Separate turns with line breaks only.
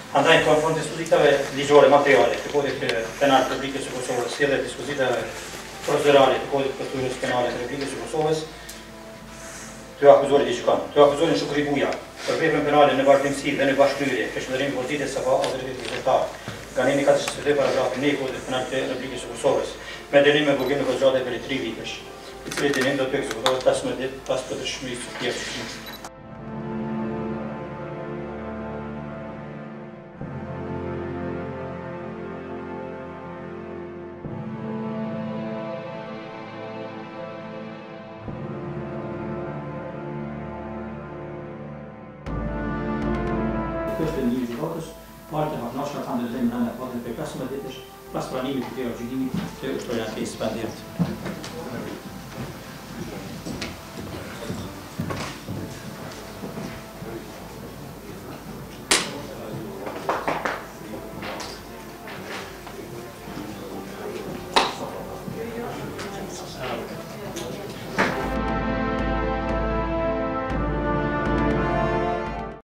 Andaj në konfront dispozitave ligjore materiale të kodit penal të Republikës së Kosovës, si edhe dispozitave procedurale të kodit procedurës penale të Republikës së Kosovës, të akuzorit i gjykan. Të akuzorin Shukri Buja, për veprën penale në vazhdimsi dhe në bashkëlyerje, për shëndërim pozitës apo autoritet qytetar, ganimi 422 paragrafi 1 kodit penal të Republikës së Kosovës, me dënim me burgim në kozgjate për 3 vitesh, i cili dënim do të ekzekutohet 15 ditë pas përshëndetshmërisë së pjesës. Është një gjykatës, partë e maknashka kanë dërzim në në patën për 15 ditësh, pas pranimit të tjera gjykimit të ushtërja të spendirat.